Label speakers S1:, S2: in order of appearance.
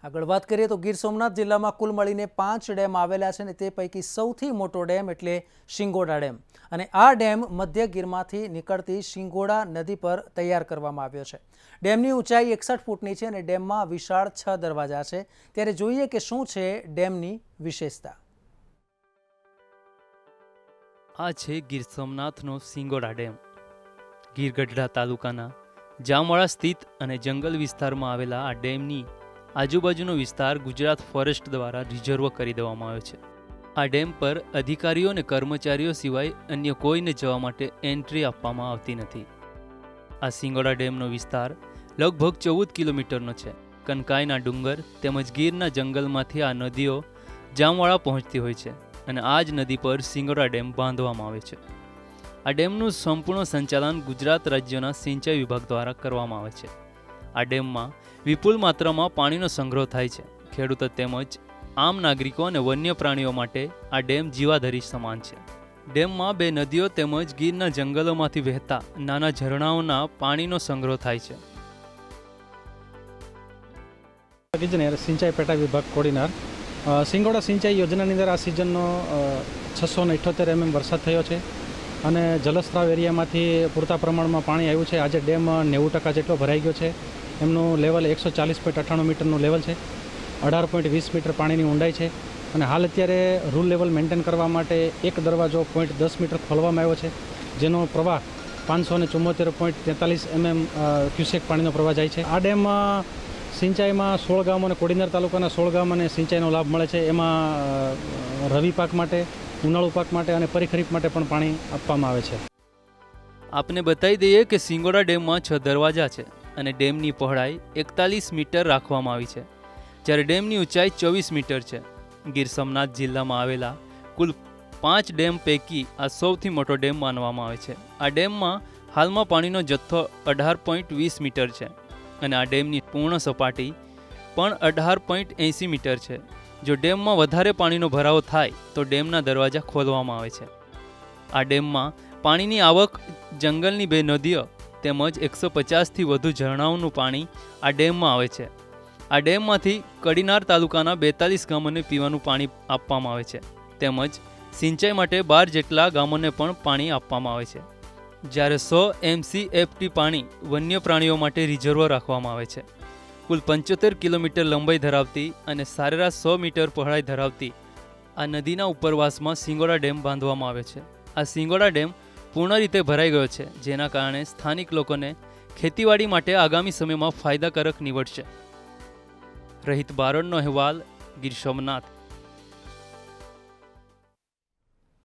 S1: આગળ વાત કરીએ તો ગીર સોમનાથ જિલ્લામાં કુલ મળીને 5 ડેમ આવેલા છે અને તે પૈકી સૌથી મોટો ડેમ એટલે શિંગોડા ડેમ અને આ ડેમ મધ્ય ગીરમાંથી નીકળતી શિંગોડા નદી પર તૈયાર કરવામાં આવ્યો છે। ડેમની ઊંચાઈ 61 ફૂટની છે અને ડેમમાં વિશાળ 6 દરવાજા છે। ત્યારે જોઈએ કે શું છે ડેમની વિશેષતા।
S2: આ છે ગીર સોમનાથનો શિંગોડા ડેમ। ગીરગઢડા તાલુકાના જામવાળા સ્થિત અને જંગલ વિસ્તારમાં આવેલા આ ડેમની આજુબાજુનો વિસ્તાર ગુજરાત ફોરેસ્ટ દ્વારા રિઝર્વ કરી દેવામાં આવ્યો છે। આ ડેમ પર અધિકારીઓ અને કર્મચારીઓ સિવાય અન્ય કોઈને જવા માટે એન્ટ્રી આપવામાં આવતી નથી। આ શિંગોડા ડેમનો વિસ્તાર લગભગ 14 કિલોમીટરનો છે। કનકાઈના ડુંગર તેમજ ગીરના જંગલમાંથી આ નદીઓ જામવાળા પહોંચતી હોય છે અને આ જ નદી પર શિંગોડા ડેમ બાંધવામાં આવે છે। આ ડેમનું સંપૂર્ણ સંચાલન ગુજરાત રાજ્યના સિંચાઈ વિભાગ દ્વારા કરવામાં આવે છે। આ ડેમમાં વિપુલ માત્રામાં પાણીનો સંગ્રહ થાય છે। ખેડૂતો તેમજ આમ નાગરિકો અને વન્ય પ્રાણીઓ માટે આ ડેમ જીવાધરી સમાન છે। ડેમમાં 2 નદીઓ તેમજ ગીરના જંગલોમાંથી વહેતા નાના ઝરણાઓના પાણીનો સંગ્રહ થાય છે।
S3: સિંચાઈ પેટા વિભાગ કોડીનાર શિંગોડા સિંચાઈ યોજનાની અંદર આ સિઝનનો 678 mm વરસાદ થયો છે અને જલસ્ત્રાવ એરિયામાંથી પૂરતા પ્રમાણમાં પાણી આવ્યું છે। આજે ડેમ 90% જેટલો ભરાઈ ગયો છે। એમનું લેવલ 140.98 મીટરનું લેવલ છે। 18.20 મીટર પાણીની ઊંડાઈ છે અને હાલ અત્યારે રૂલ લેવલ મેન્ટેન કરવા માટે એક દરવાજો 0.10 મીટર ખોલવામાં આવ્યો છે, જેનો પ્રવાહ 574.43 mm ક્યુસેક પાણીનો પ્રવાહ જાય છે। આ ડેમમાં સિંચાઈમાં 16 ગામ અને કોડીનાર તાલુકાના 16 ગામ અને સિંચાઈનો લાભ મળે છે। એમાં રવિ પાક માટે, ઉનાળુ પાક માટે અને પરિખરીફ માટે પણ પાણી આપવામાં આવે છે।
S2: આપને બતાવી દઈએ કે શિંગોડા ડેમમાં 6 દરવાજા છે અને ડેમની પહોળાઈ 41 મીટર રાખવામાં આવી છે, જ્યારે ડેમની ઊંચાઈ 24 મીટર છે। ગીર સોમનાથ જિલ્લામાં આવેલા કુલ 5 ડેમ પૈકી આ સૌથી મોટો ડેમ માનવામાં આવે છે। આ ડેમમાં હાલમાં પાણીનો જથ્થો 18.20 મીટર છે અને આ ડેમની પૂર્ણ સપાટી પણ 18.80 મીટર છે। જો ડેમમાં વધારે પાણીનો ભરાવો થાય તો ડેમના દરવાજા ખોલવામાં આવે છે। આ ડેમમાં પાણીની આવક જંગલની 2 નદીઓ તેમજ 150થી વધુ ઝરણાઓનું પાણી આ ડેમમાં આવે છે। આ ડેમમાંથી કડીનાર તાલુકાના 42 ગામોને પીવાનું પાણી આપવામાં આવે છે તેમજ સિંચાઈ માટે 12 જેટલા ગામોને પણ પાણી આપવામાં આવે છે, જ્યારે 100 MCFT પાણી વન્ય પ્રાણીઓ માટે રિઝર્વ રાખવામાં આવે છે। કુલ 75 કિલોમીટર લંબાઈ ધરાવતી અને સરેરાશ 100 મીટર પહોળાઈ ધરાવતી આ નદીના ઉપરવાસમાં શિંગોડા ડેમ બાંધવામાં આવ્યો છે। આ શિંગોડા ડેમ પૂર્ણ રીતે ભરાઈ ગયો છે, જેના કારણે સ્થાનિક લોકોને ખેતીવાડી માટે આગામી સમયમાં ફાયદાકારક નીવડશે। રહિત બારોટનો અહેવાલ, ગીર સોમનાથ।